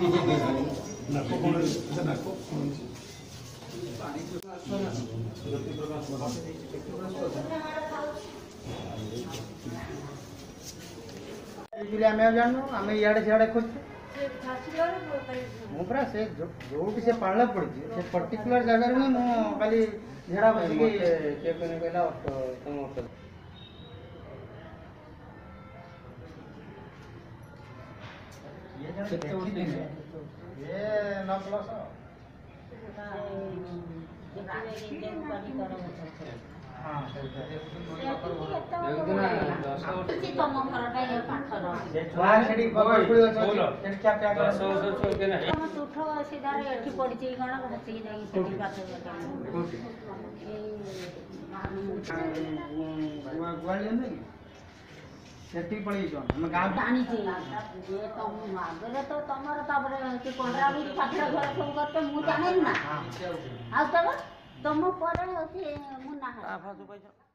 जानू आम इे सियाड़े खोजु मुझे से जो से पाला पड़ी से पर्टिकुलर जगह ही मुझे खाली झेड़ा बस ये 9 प्लस सेठी पड़ी जो हम गांव जानी छी ये तुम आगे तो तमर तबरे कि कोंडरा भी पाथर घर सब करते मु जाने ना आ तब तुम परे होती मुन्ना